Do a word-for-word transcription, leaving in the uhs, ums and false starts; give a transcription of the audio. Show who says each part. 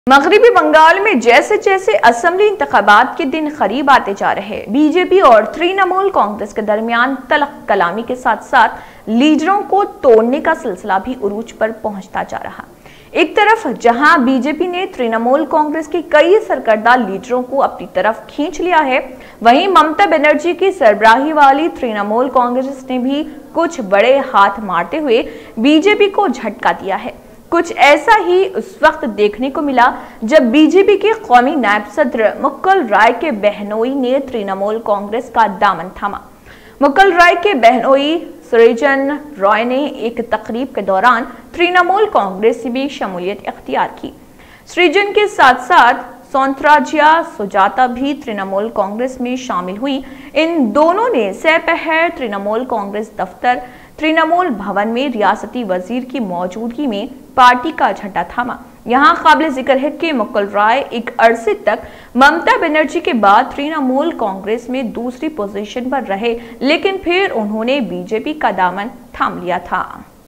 Speaker 1: मगरबी बंगाल में जैसे जैसे असेंबली इंतखाबात के दिन करीब आते जा रहे, बीजेपी और तृणमूल कांग्रेस के दरमियान तलख कलामी के साथ साथ लीडरों को तोड़ने का सिलसिला भी उरूज पर पहुंचता जा रहा। एक तरफ जहां बीजेपी ने तृणमूल कांग्रेस के कई सरकर्दा लीडरों को अपनी तरफ खींच लिया है, वहीं ममता बनर्जी की सरबराही वाली तृणमूल कांग्रेस ने भी कुछ बड़े हाथ मारते हुए बीजेपी को झटका दिया है। कुछ ऐसा ही उस वक्त देखने को मिला जब बीजेपी के कौमी नायब सदर मुकुल राय के बहनोई ने तृणमूल कांग्रेस का दामन थामा। मुकुल राय के बहनोई सृजन रॉय ने एक तकरीब के दौरान तृणमूल कांग्रेस में शमूलियत इख्तियार की। सृजन के साथ साथ सौंतराजिया सुजाता भी तृणमूल कांग्रेस में शामिल हुई। इन दोनों ने सपहर तृणमूल कांग्रेस दफ्तर तृणमूल भवन में रियासती वजीर की मौजूदगी में पार्टी का झंडा थामा। यहाँ काबिल जिक्र है कि मुकुल राय एक अरसे तक ममता बनर्जी के बाद तृणमूल कांग्रेस में दूसरी पोजीशन पर रहे, लेकिन फिर उन्होंने बीजेपी का दामन थाम लिया था।